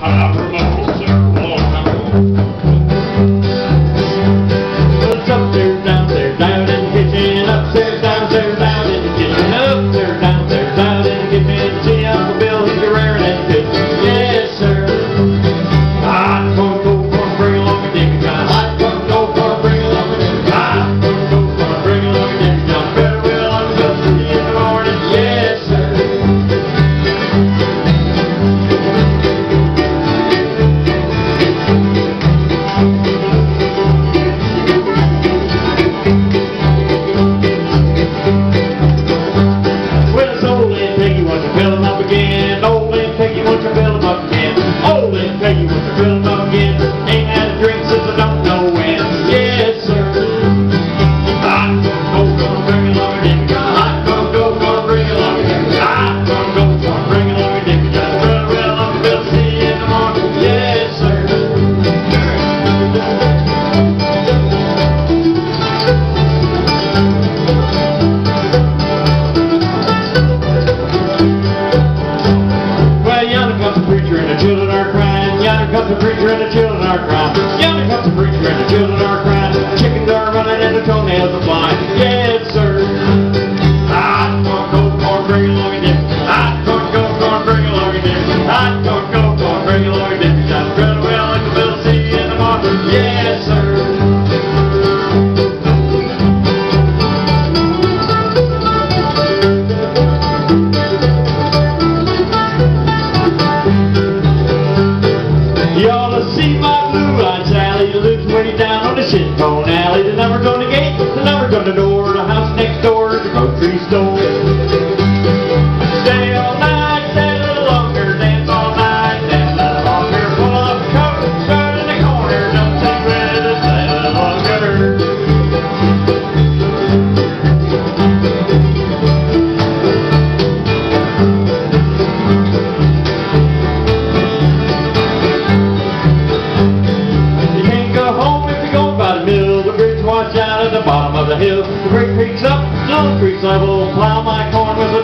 I've heard my folks there a long time ago. Well, it's upstairs, downstairs, down in the kitchen, upstairs, downstairs, down in the kitchen, upstairs, downstairs, down in the kitchen. See Uncle Bill, he's a raring and pitching. Yes, sir. Hot corn, cold corn, bring along a Dicky John. Hot corn, cold corn, bring along a Dicky John. Hot corn, cold corn, bring along a Dicky John. Better will Uncle Bill see you in the morning. Yes, sir. The preacher and the children are crying. Yonder comes the preacher and the children are crying. Chickens are running and the toenails are flying. Yes, sir. Hot corn, cold corn, bring along a dip. Hot corn, cold corn, bring along a dip. Hot corn, cold corn, bring along a dip. John Brother well, Uncle Bill, see you in the morning. Yes, sir. You ought to see my blue-eyed Sally. She lives way down on the shit-bone alley. The number's on the gate, the number's on the door. The house next door is the grocery store. Stay all night, stay a little longer. Dance all night, dance a little longer. Pull up a coat, start in the corner. Don't take with us, stay a little longer. Watch out at the bottom of the hill. The great creek's up, little creek's level. Plow my corn with a